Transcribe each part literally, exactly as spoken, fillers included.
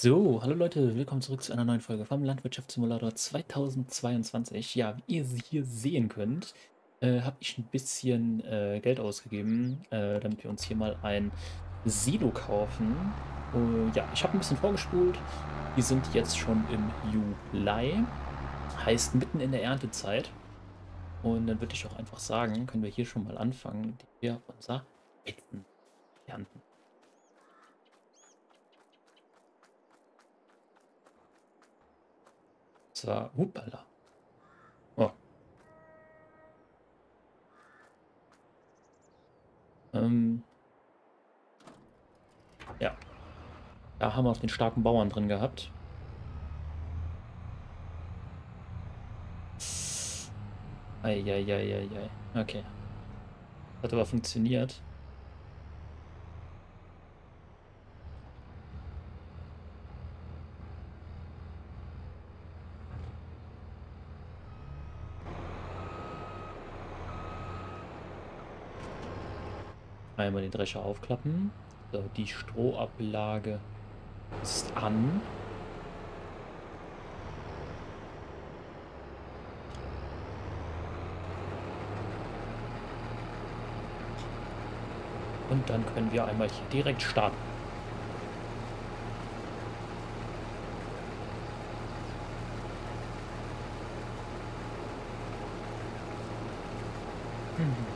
So, hallo Leute, willkommen zurück zu einer neuen Folge vom Landwirtschaftssimulator zweitausendzweiundzwanzig. Ja, wie ihr hier sehen könnt, äh, habe ich ein bisschen äh, Geld ausgegeben, äh, damit wir uns hier mal ein Silo kaufen. Äh, ja, ich habe ein bisschen vorgespult. Wir sind jetzt schon im Juli, heißt mitten in der Erntezeit. Und dann würde ich auch einfach sagen, können wir hier schon mal anfangen, indem wir unser Weizen ernten. Zwar, hupala. Oh, ähm, ja. Da haben wir auch den starken Bauern drin gehabt. Eieieiei. Okay. Hat aber funktioniert. Einmal den Drescher aufklappen. So, die Strohablage ist an. Und dann können wir einmal hier direkt starten. Mhm.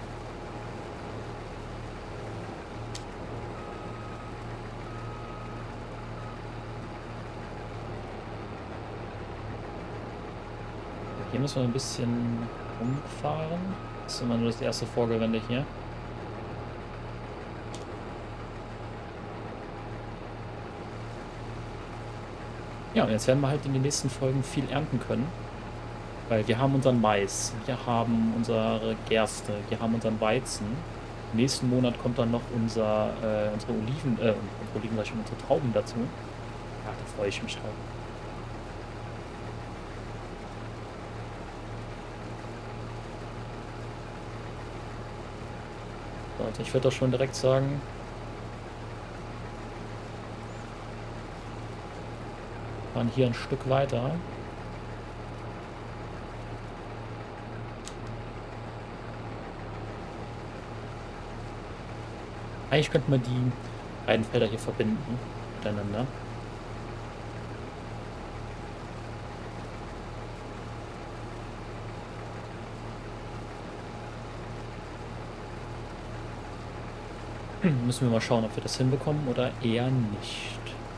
Hier müssen wir ein bisschen rumfahren. Das ist immer nur das erste Vorgewende hier. Ja, und jetzt werden wir halt in den nächsten Folgen viel ernten können. Weil wir haben unseren Mais, wir haben unsere Gerste, wir haben unseren Weizen. Im nächsten Monat kommt dann noch unser, äh, unsere Oliven, äh, unsere Oliven, sag ich schon, unsere Trauben dazu. Ja, da freue ich mich drauf. So, also ich würde doch schon direkt sagen, wir fahren hier ein Stück weiter. Eigentlich könnten wir die beiden Felder hier verbinden miteinander. Hm, müssen wir mal schauen, ob wir das hinbekommen oder eher nicht.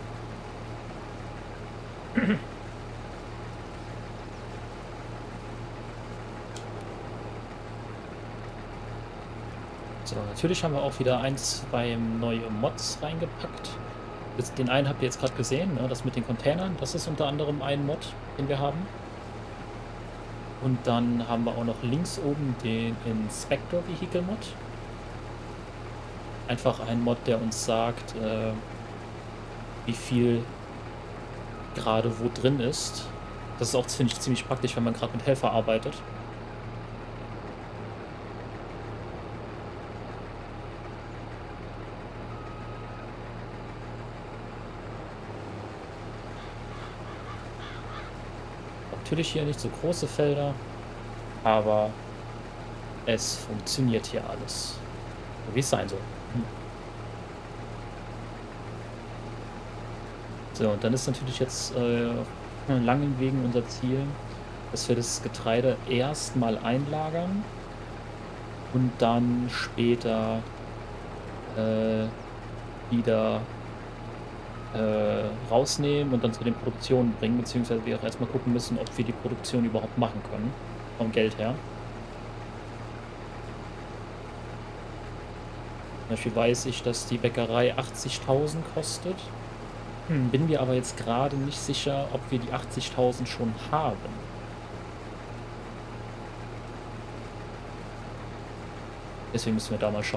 So, natürlich haben wir auch wieder ein, zwei neue Mods reingepackt. Jetzt, den einen habt ihr jetzt gerade gesehen, ne? Das mit den Containern. Das ist unter anderem ein Mod, den wir haben. Und dann haben wir auch noch links oben den Inspector Vehicle Mod. Einfach ein Mod, der uns sagt, äh, wie viel gerade wo drin ist. Das ist auch, finde ich, ziemlich praktisch, wenn man gerade mit Helfer arbeitet. Natürlich hier nicht so große Felder, aber es funktioniert hier alles, wie es sein soll. Hm. So, und dann ist natürlich jetzt äh, auf langen Wegen unser Ziel, dass wir das Getreide erstmal einlagern und dann später äh, wieder äh, rausnehmen und dann zu den Produktionen bringen, beziehungsweise wir auch erstmal gucken müssen, ob wir die Produktion überhaupt machen können, vom Geld her. Zum Beispiel weiß ich, dass die Bäckerei achtzigtausend kostet. Hm, bin mir aber jetzt gerade nicht sicher, ob wir die achtzigtausend schon haben. Deswegen müssen wir da mal schauen.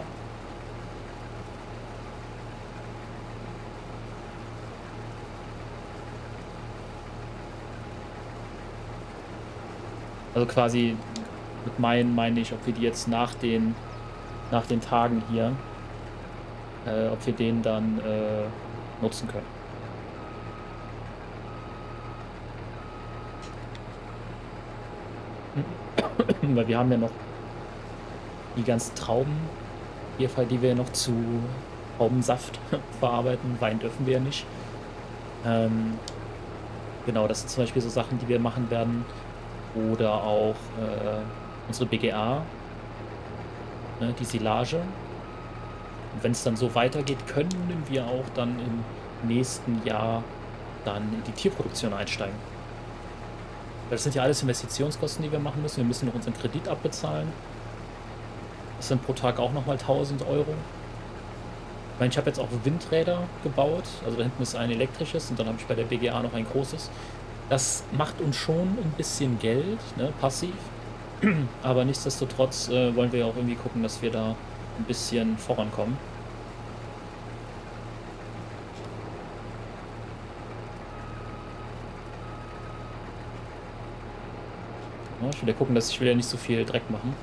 Also quasi mit meinen meine ich, ob wir die jetzt nach den, nach den Tagen hier, äh, ob wir den dann äh, nutzen können. weil wir haben ja noch die ganzen Trauben, hier Fall, die wir noch zu Traubensaft verarbeiten. Wein dürfen wir ja nicht. Ähm, genau, das sind zum Beispiel so Sachen, die wir machen werden. Oder auch äh, unsere B G A, ne, die Silage. Und wenn es dann so weitergeht, können wir auch dann im nächsten Jahr dann in die Tierproduktion einsteigen. Weil das sind ja alles Investitionskosten, die wir machen müssen. Wir müssen noch unseren Kredit abbezahlen. Das sind pro Tag auch nochmal tausend Euro. Ich meine, ich habe jetzt auch Windräder gebaut. Also da hinten ist ein elektrisches und dann habe ich bei der B G A noch ein großes. Das macht uns schon ein bisschen Geld, ne, passiv. Aber nichtsdestotrotz äh, wollen wir ja auch irgendwie gucken, dass wir da ein bisschen vorankommen. Ja, ich will ja gucken, dass ich will ja nicht so viel Dreck machen.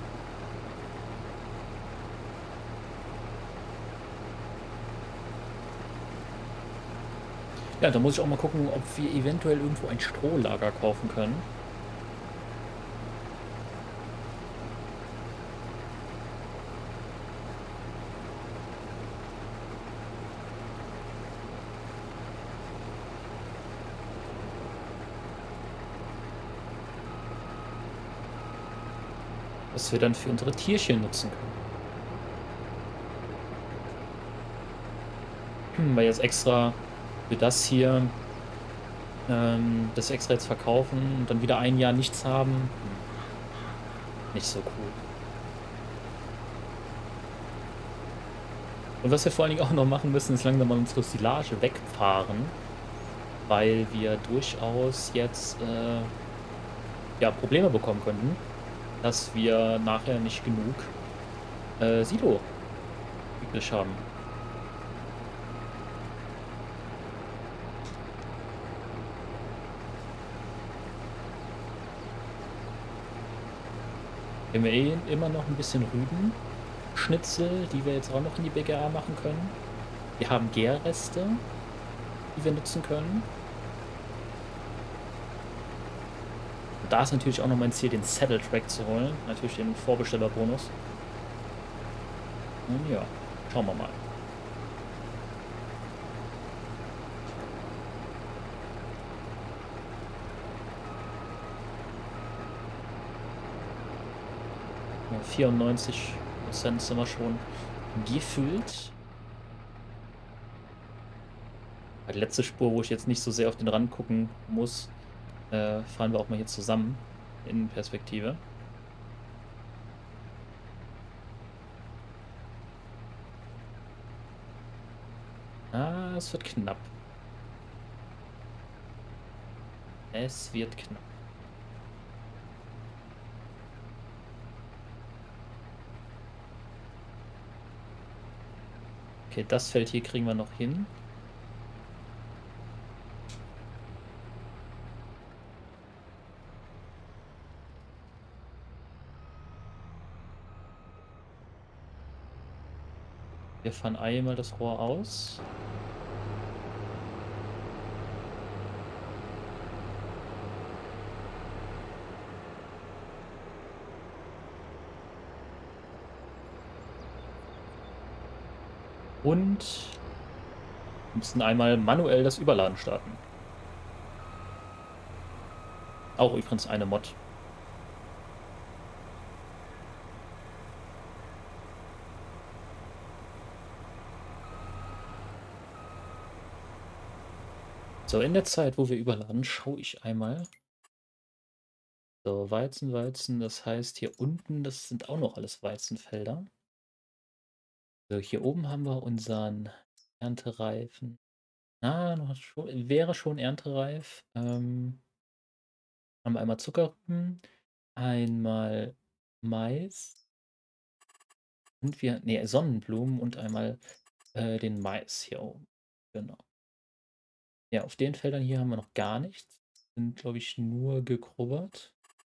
Ja, da muss ich auch mal gucken, ob wir eventuell irgendwo ein Strohlager kaufen können. Was wir dann für unsere Tierchen nutzen können. Weil jetzt extra für das hier, ähm, das extra jetzt verkaufen und dann wieder ein Jahr nichts haben, hm, nicht so cool. Und was wir vor allen Dingen auch noch machen müssen, ist langsam mal unsere Silage wegfahren, weil wir durchaus jetzt äh, ja, Probleme bekommen könnten, dass wir nachher nicht genug äh, Silo übrig haben. Wir haben eh immer noch ein bisschen Rübenschnitzel, die wir jetzt auch noch in die B G A machen können. Wir haben Gärreste, die wir nutzen können. Und da ist natürlich auch noch mein Ziel, den Saddle Track zu holen. Natürlich den Vorbestellerbonus. Und ja, schauen wir mal. Ja, vierundneunzig Prozent sind wir schon gefüllt. Die letzte Spur, wo ich jetzt nicht so sehr auf den Rand gucken muss, äh, fahren wir auch mal hier zusammen in Perspektive. Ah, es wird knapp. Es wird knapp. Okay, das Feld hier kriegen wir noch hin. Wir fahren einmal das Rohr aus. Und müssen einmal manuell das Überladen starten. Auch übrigens eine Mod. So, in der Zeit, wo wir überladen, schaue ich einmal. So, Weizen, Weizen, das heißt hier unten, das sind auch noch alles Weizenfelder. So, hier oben haben wir unseren Erntereifen. Ah, noch schon, wäre schon erntereif. Ähm, haben wir einmal Zuckerrüben, einmal Mais und wir, nee, Sonnenblumen und einmal äh, den Mais hier oben. Genau. Ja, auf den Feldern hier haben wir noch gar nichts. Sind, glaube ich, nur gegrubbert.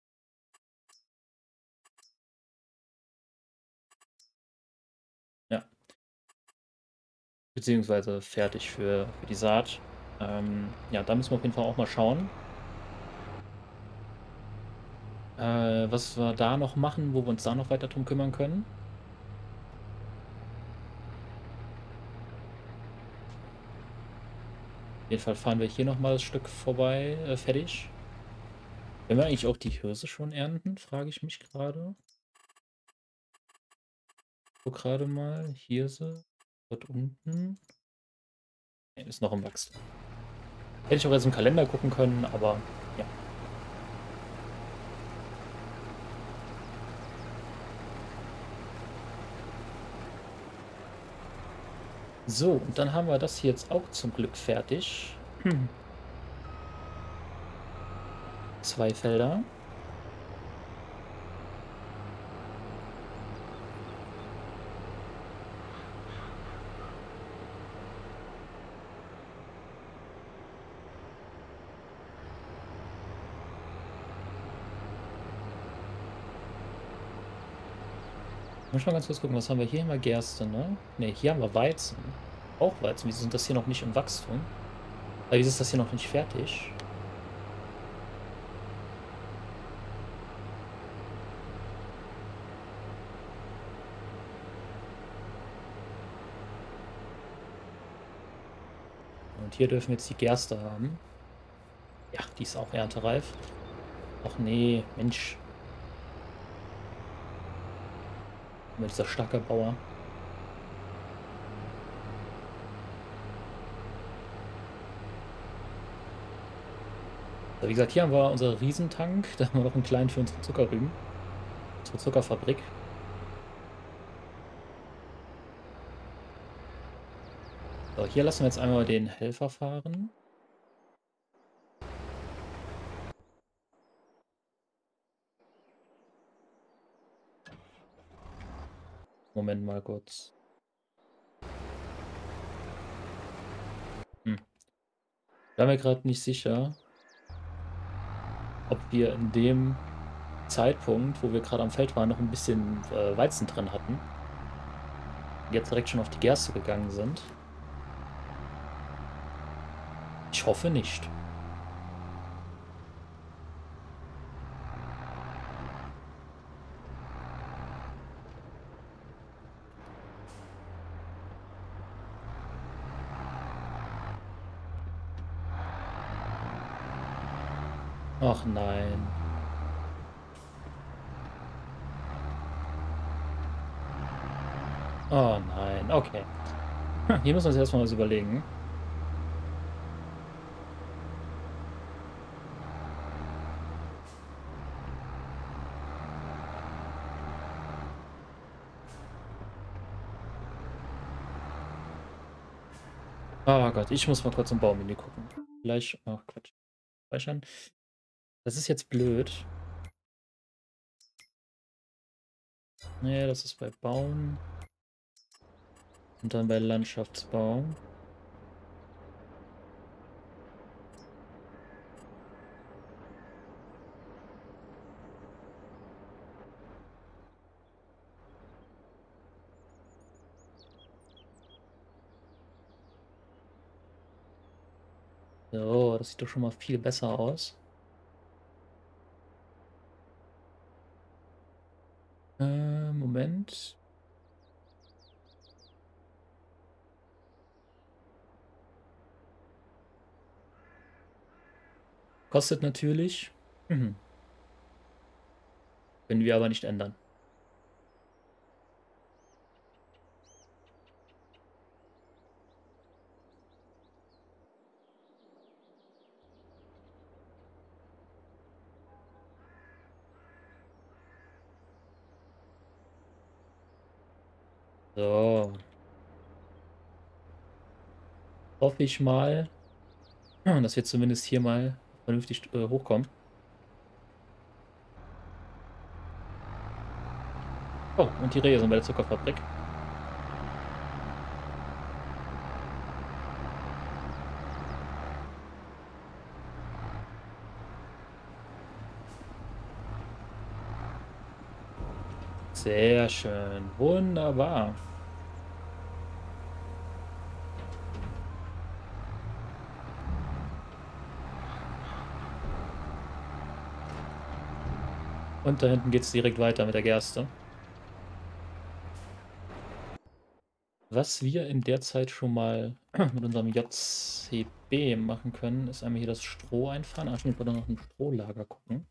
Ja. Beziehungsweise fertig für, für die Saat. Ähm, ja, da müssen wir auf jeden Fall auch mal schauen. Äh, was wir da noch machen, wo wir uns da noch weiter drum kümmern können? Auf jeden Fall fahren wir hier noch mal das Stück vorbei, äh, fertig. Können wir eigentlich auch die Hirse schon ernten, frage ich mich gerade. So gerade mal, Hirse, dort unten. Ne, ist noch im Wachstum. Hätte ich auch jetzt im Kalender gucken können, aber ja. So, und dann haben wir das hier jetzt auch zum Glück fertig. Hm. Zwei Felder. Muss ich mal ganz kurz gucken, was haben wir hier? Immer Gerste, ne? Ne, hier haben wir Weizen. Auch Weizen. Wieso sind das hier noch nicht im Wachstum? Aber wieso ist das hier noch nicht fertig? Und hier dürfen wir jetzt die Gerste haben. Ja, die ist auch erntereif. Ach nee, Mensch. Immer dieser starke Bauer. So, wie gesagt, hier haben wir unser Riesentank. Da haben wir noch einen kleinen für unsere Zuckerrüben. Unsere Zuckerfabrik. So, hier lassen wir jetzt einmal den Helfer fahren. Moment mal kurz. Hm. Ich war mir gerade nicht sicher, ob wir in dem Zeitpunkt, wo wir gerade am Feld waren, noch ein bisschen äh, Weizen drin hatten. Jetzt direkt schon auf die Gerste gegangen sind. Ich hoffe nicht. Ach nein. Oh nein, okay. Hm, hier müssen wir uns erstmal was überlegen. Oh Gott, ich muss mal kurz im Baumenü gucken. Vielleicht, ach Quatsch. Speichern. Das ist jetzt blöd. Nee, das ist bei Bauen. Und dann bei Landschaftsbau. So, das sieht doch schon mal viel besser aus. Äh, Moment. Kostet natürlich. Mhm. Können wir aber nicht ändern. So, hoffe ich mal, dass wir zumindest hier mal vernünftig äh, hochkommen. Oh, und die Rehe sind bei der Zuckerfabrik. Sehr schön. Wunderbar. Und da hinten geht es direkt weiter mit der Gerste. Was wir in der Zeit schon mal mit unserem J C B machen können, ist einmal hier das Stroh einfahren. Ah, stimmt, ich wollte noch ein Strohlager gucken.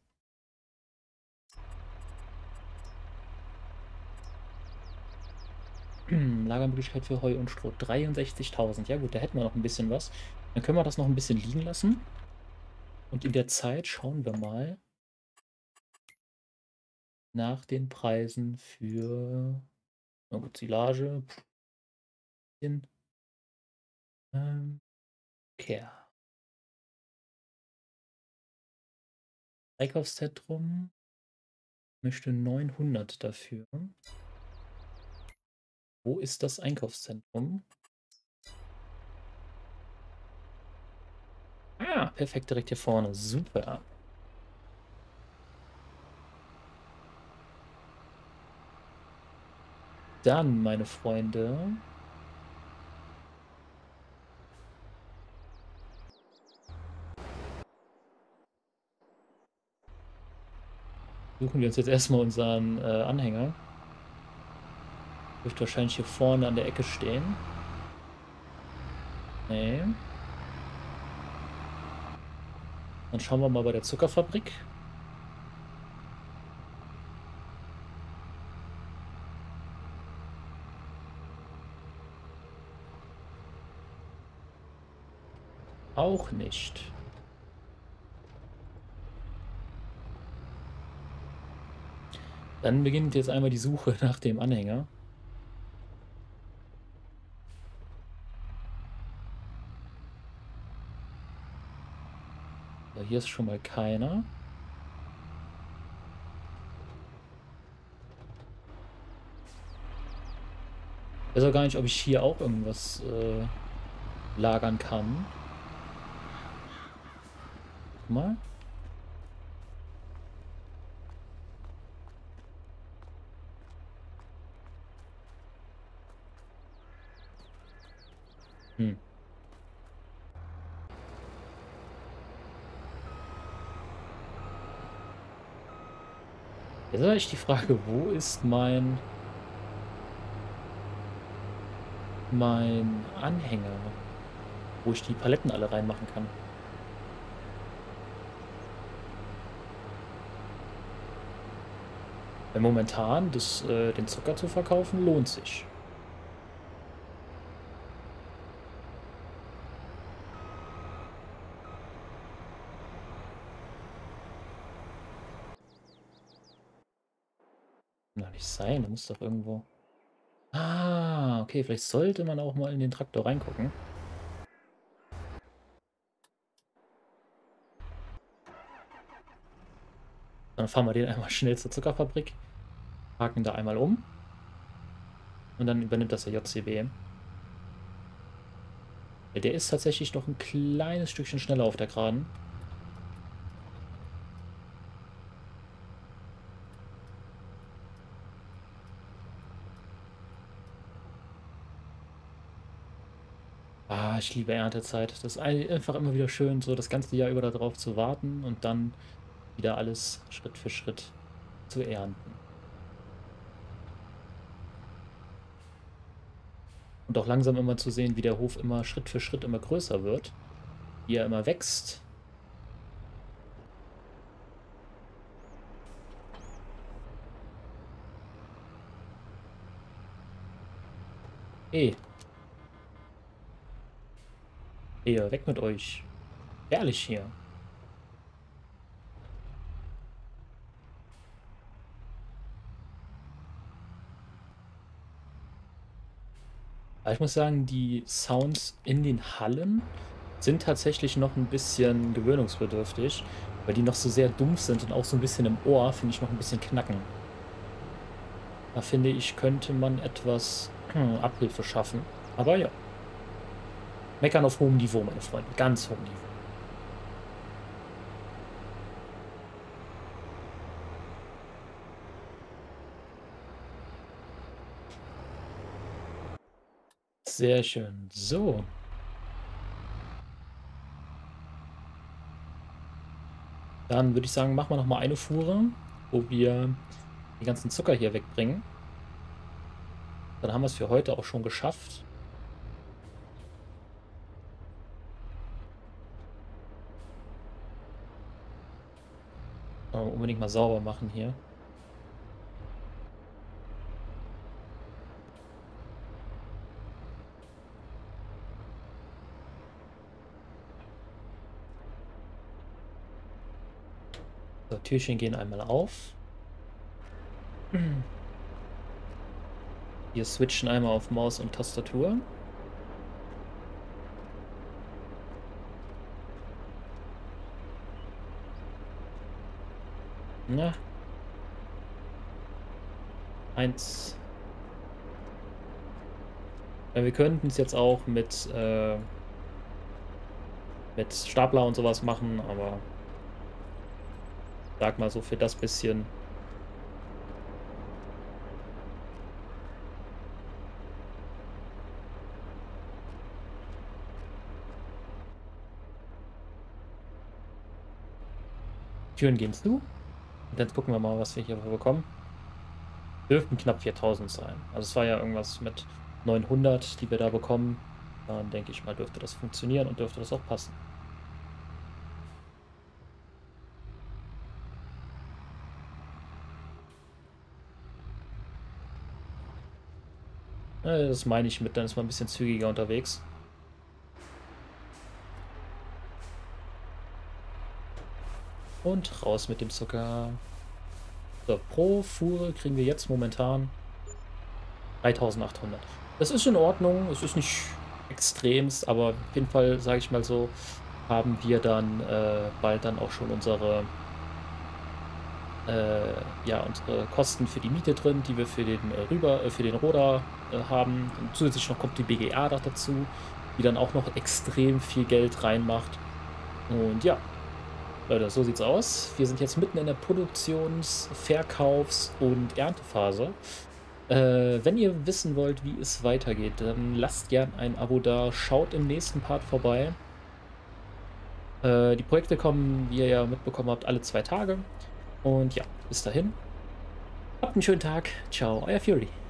Lagermöglichkeit für Heu und Stroh. dreiundsechzigtausend. Ja gut, da hätten wir noch ein bisschen was. Dann können wir das noch ein bisschen liegen lassen. Und in der Zeit schauen wir mal nach den Preisen für, na gut, Silage. Ähm, okay. Einkaufszentrum möchte neunhundert dafür. Wo ist das Einkaufszentrum? Ah, perfekt, direkt hier vorne. Super. Dann, meine Freunde, suchen wir uns jetzt erstmal unseren äh, Anhänger. Dürfte wahrscheinlich hier vorne an der Ecke stehen. Nee. Dann schauen wir mal bei der Zuckerfabrik. Auch nicht. Dann beginnt jetzt einmal die Suche nach dem Anhänger. So, hier ist schon mal keiner. Ich weiß auch gar nicht, ob ich hier auch irgendwas äh, lagern kann. Guck mal. Hm. Jetzt ist eigentlich die Frage, wo ist mein mein Anhänger, wo ich die Paletten alle reinmachen kann. Weil momentan das, äh, den Zucker zu verkaufen lohnt sich. Kann doch nicht sein, da muss doch irgendwo. Ah, okay, vielleicht sollte man auch mal in den Traktor reingucken. Dann fahren wir den einmal schnell zur Zuckerfabrik, haken da einmal um und dann übernimmt das der J C B. Der ist tatsächlich noch ein kleines Stückchen schneller auf der Geraden. Ah, ich liebe Erntezeit. Das ist einfach immer wieder schön, so das ganze Jahr über darauf zu warten und dann wieder alles Schritt für Schritt zu ernten. Und auch langsam immer zu sehen, wie der Hof immer Schritt für Schritt immer größer wird, wie er immer wächst. Hey, hier, weg mit euch. Ehrlich hier. Aber ich muss sagen, die Sounds in den Hallen sind tatsächlich noch ein bisschen gewöhnungsbedürftig, weil die noch so sehr dumpf sind und auch so ein bisschen im Ohr, finde ich, noch ein bisschen knacken. Da finde ich, könnte man etwas hm, Abhilfe schaffen. Aber ja, meckern auf hohem Niveau, meine Freunde, ganz hohem Niveau. Sehr schön. So. Dann würde ich sagen, machen wir noch mal eine Fuhre wo wir den ganzen Zucker hier wegbringen. Dann haben wir es für heute auch schon geschafft. Äh, unbedingt mal sauber machen hier. So, Türchen gehen einmal auf. Wir switchen einmal auf Maus und Tastatur. Na. Eins. Ja, wir könnten es jetzt auch mit, äh, mit Stapler und sowas machen, aber sag mal so für das bisschen. Türen gehen zu. Und dann gucken wir mal, was wir hier bekommen. Dürften knapp viertausend sein. Also es war ja irgendwas mit neunhundert, die wir da bekommen. Dann denke ich mal, dürfte das funktionieren und dürfte das auch passen. Äh, Das meine ich mit, dann ist man ein bisschen zügiger unterwegs. Und raus mit dem Zucker. So, pro Fuhre kriegen wir jetzt momentan dreitausendachthundert. Das ist in Ordnung, es ist nicht extremst, aber auf jeden Fall, sage ich mal so, haben wir dann äh, bald dann auch schon unsere, äh, ja, unsere Kosten für die Miete drin, die wir für den äh, rüber, äh, für den Roder äh, haben. Und zusätzlich noch kommt die B G A noch dazu, die dann auch noch extrem viel Geld reinmacht. Und ja, Leute, so sieht's aus. Wir sind jetzt mitten in der Produktions-, Verkaufs- und Erntephase. Äh, wenn ihr wissen wollt, wie es weitergeht, dann lasst gern ein Abo da, schaut im nächsten Part vorbei. Äh, die Projekte kommen, wie ihr ja mitbekommen habt, alle zwei Tage. Und ja, bis dahin. Habt einen schönen Tag. Ciao, euer Fury.